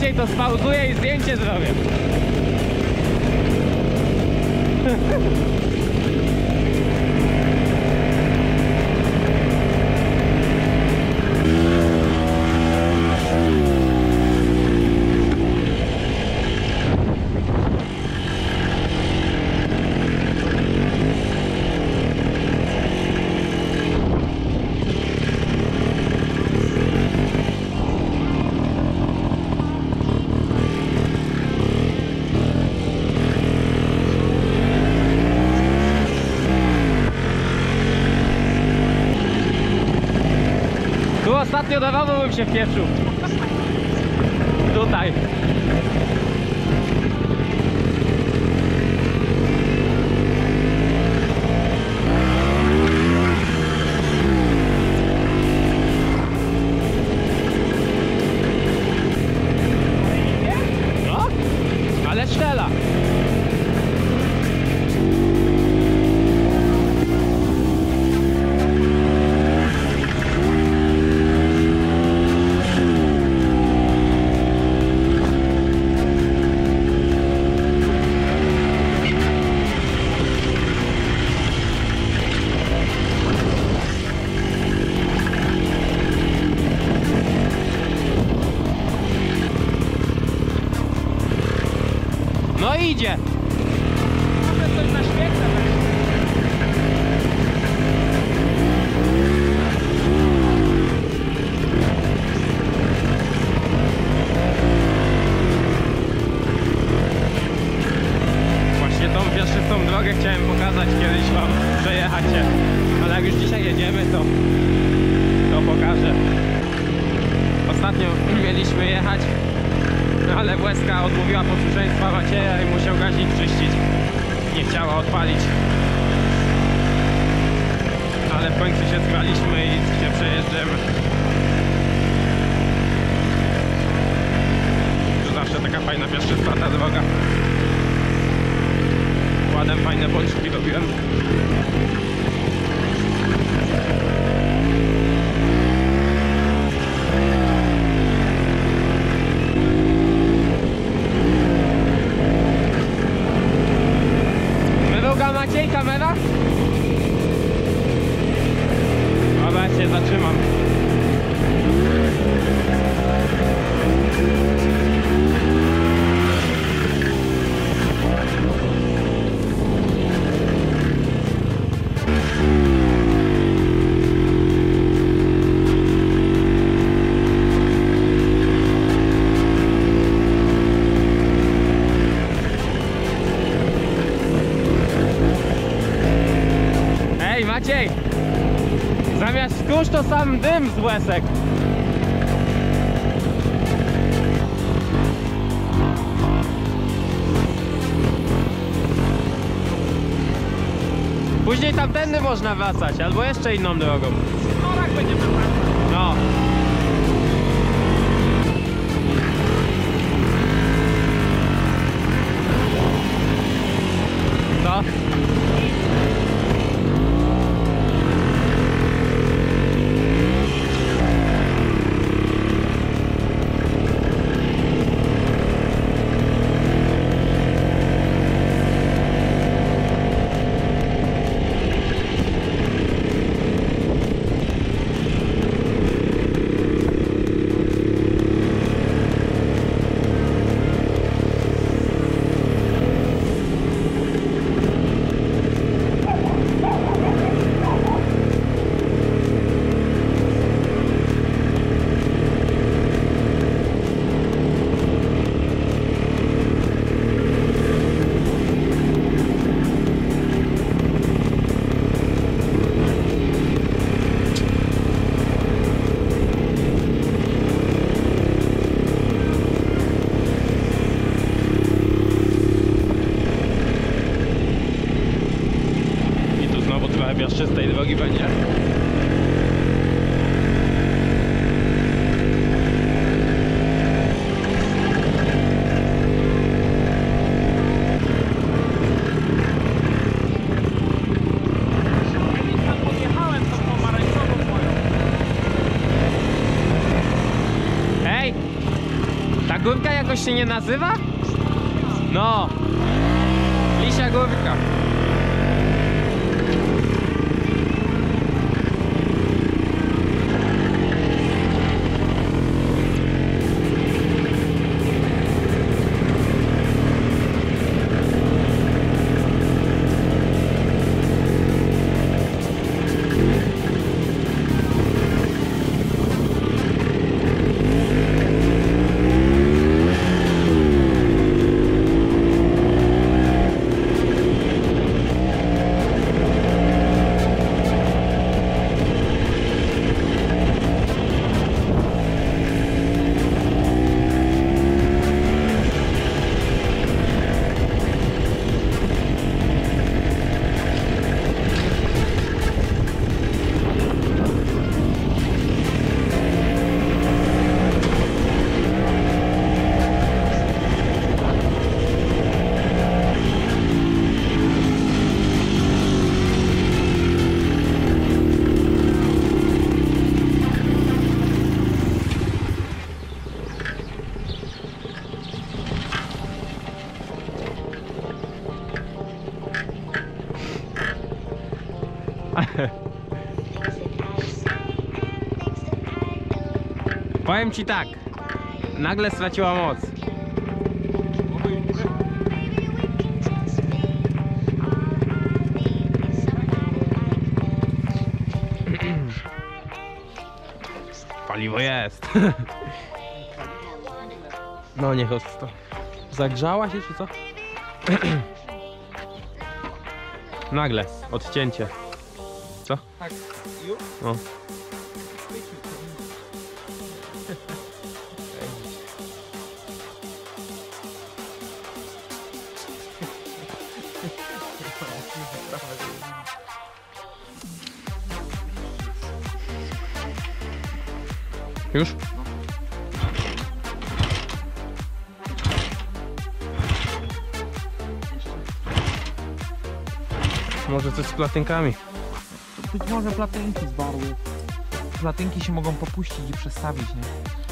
Maciej to spauzuje i zdjęcie zrobię. Ostatnio dawało bym się wpieprzył. Tutaj. No, ale strzela. No idzie. Może coś na świetle. Właśnie tą piaszczystą drogę chciałem pokazać kiedyś wam, przejechać się. Ale jak już dzisiaj jedziemy, to pokażę. Ostatnio mieliśmy jechać, ale Łezka odmówiła posłuszeństwa Macieja i musiał gaźnik czyścić. Nie chciała odpalić. Ale w końcu się zgraliśmy i się przejeżdżamy. To zawsze taka fajna piaszczysta ta droga. Ładem fajne boczki robiłem. Maciej, kamera? Dobra, się zatrzymam. Maciej, zamiast kurz to sam dym z łezek. Później tamtędy można wracać, albo jeszcze inną drogą. No tak będziemy wracać. No. Co? Piaszczystej drogi będzie. Ta górka jakoś się nie nazywa? No. Lisia górka. Powiem ci tak, nagle straciła moc. Paliwo jest. No niech to. Zagrzała się czy co? Nagle, odcięcie. Co? Tak, już? No. Już? Może coś z platynkami. Być może platynki zbarły. Platynki się mogą popuścić i przestawić, nie?